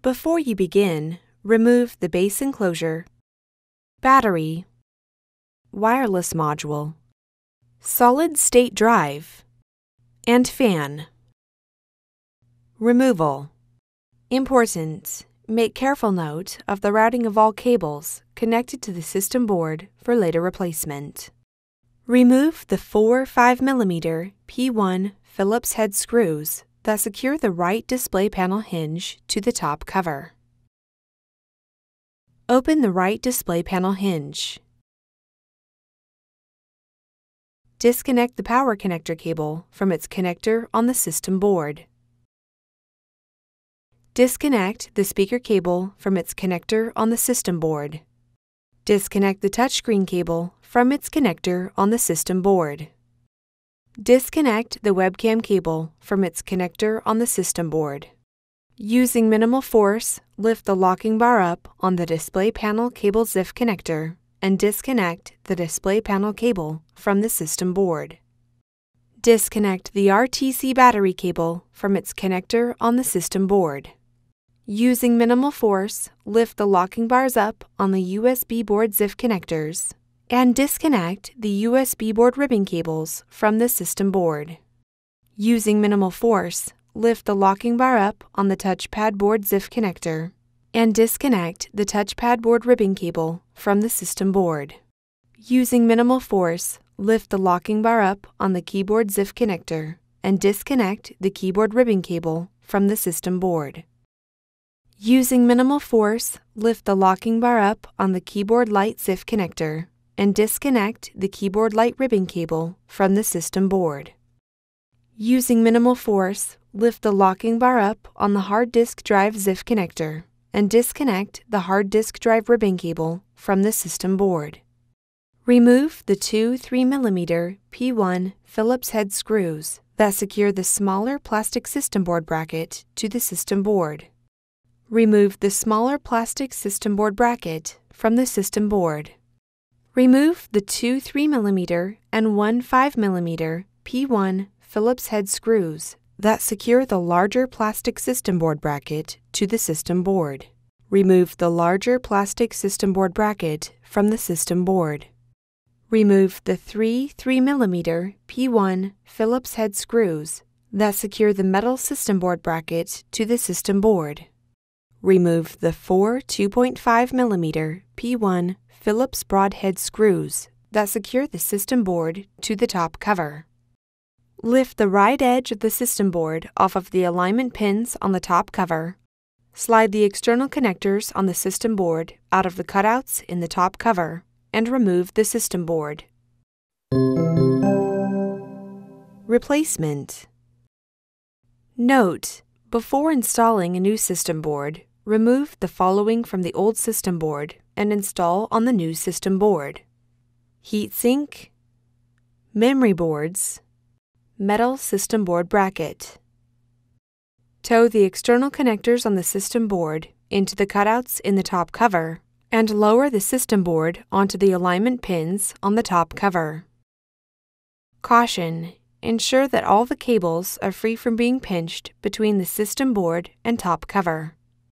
Before you begin, remove the base enclosure, battery, wireless module, solid-state drive, and fan. Removal. Important. Make careful note of the routing of all cables connected to the system board for later replacement. Remove the 4 5mm P1 Phillips head screws that secure the right display panel hinge to the top cover. Open the right display panel hinge. Disconnect the power connector cable from its connector on the system board. Disconnect the speaker cable from its connector on the system board. Disconnect the touchscreen cable from its connector on the system board. Disconnect the webcam cable from its connector on the system board. Using minimal force, lift the locking bar up on the display panel cable ZIF connector and disconnect the display panel cable from the system board. Disconnect the RTC battery cable from its connector on the system board. Using minimal force, lift the locking bars up on the USB board ZIF connectors and disconnect the USB board ribbon cables from the system board. Using minimal force, lift the locking bar up on the touchpad board ZIF connector and disconnect the touchpad board ribbon cable from the system board. Using minimal force, lift the locking bar up on the keyboard ZIF connector and disconnect the keyboard ribbon cable from the system board. Using minimal force, lift the locking bar up on the keyboard light ZIF connector and disconnect the keyboard light ribbon cable from the system board. Using minimal force, lift the locking bar up on the hard disk drive ZIF connector and disconnect the hard disk drive ribbon cable from the system board. Remove the 2 3mm P1 Phillips head screws that secure the smaller plastic system board bracket to the system board. Remove the smaller plastic system board bracket from the system board. Remove the 2 3mm and 1 5mm P1 Phillips head screws that secure the larger plastic system board bracket to the system board. Remove the larger plastic system board bracket from the system board. Remove the 3 3mm P1 Phillips head screws that secure the metal system board bracket to the system board. Remove the 4 2.5mm P1 Phillips broadhead screws that secure the system board to the top cover. Lift the right edge of the system board off of the alignment pins on the top cover. Slide the external connectors on the system board out of the cutouts in the top cover and remove the system board. Replacement. Note: before installing a new system board, remove the following from the old system board and install on the new system board: heatsink, memory boards, metal system board bracket. Tow the external connectors on the system board into the cutouts in the top cover and lower the system board onto the alignment pins on the top cover. Caution: ensure that all the cables are free from being pinched between the system board and top cover.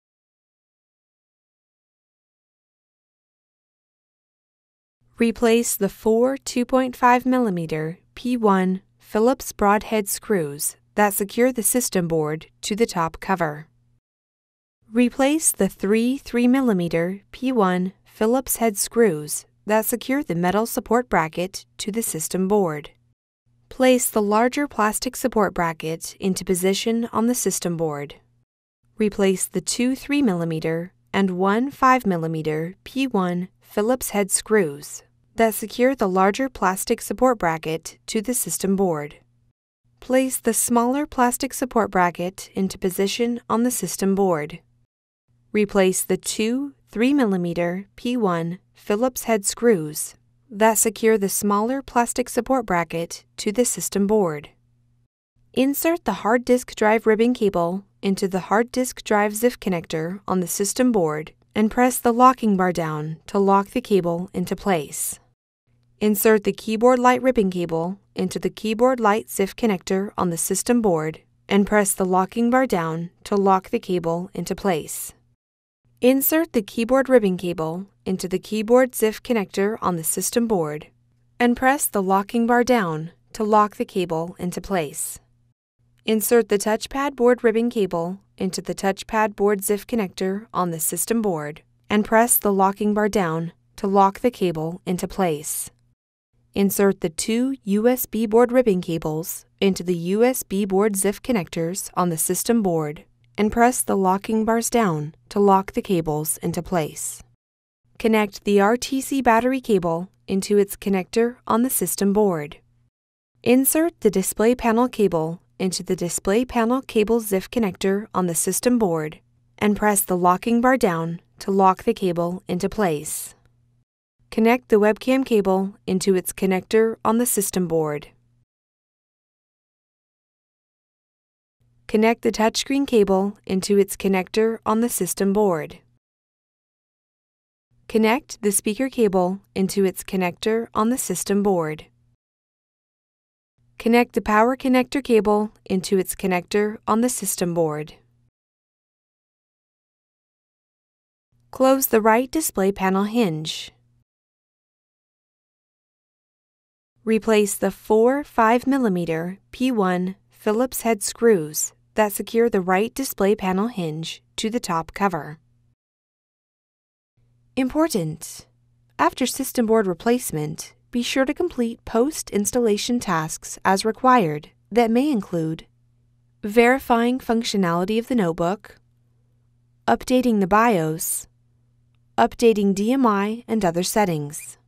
Replace the 4 2.5mm P1 Phillips broadhead screws that secure the system board to the top cover. Replace the 3 3mm P1 Phillips head screws that secure the metal support bracket to the system board. Place the larger plastic support bracket into position on the system board. Replace the 2 3mm and 1 5mm P1 Phillips head screws that secure the larger plastic support bracket to the system board. Place the smaller plastic support bracket into position on the system board. Replace the 2 3mm P1 Phillips head screws that secure the smaller plastic support bracket to the system board. Insert the hard disk drive ribbon cable into the hard disk drive ZIF connector on the system board and press the locking bar down to lock the cable into place. Insert the keyboard light ribbon cable into the keyboard light ZIF connector on the system board and press the locking bar down to lock the cable into place. Insert the keyboard ribbon cable into the keyboard ZIF connector on the system board and press the locking bar down to lock the cable into place. Insert the touchpad board ribbon cable into the touchpad board ZIF connector on the system board and press the locking bar down to lock the cable into place. Insert the two USB board ribbon cables into the USB board ZIF connectors on the system board and press the locking bars down to lock the cables into place. Connect the RTC battery cable into its connector on the system board. Insert the display panel cable into the display panel cable ZIF connector on the system board and press the locking bar down to lock the cable into place. Connect the webcam cable into its connector on the system board. Connect the touchscreen cable into its connector on the system board. Connect the speaker cable into its connector on the system board. Connect the power connector cable into its connector on the system board. Close the right display panel hinge. Replace the four 5mm P1 Phillips head screws that secure the right display panel hinge to the top cover. Important! After system board replacement, be sure to complete post-installation tasks as required that may include verifying functionality of the notebook, updating the BIOS, updating DMI and other settings.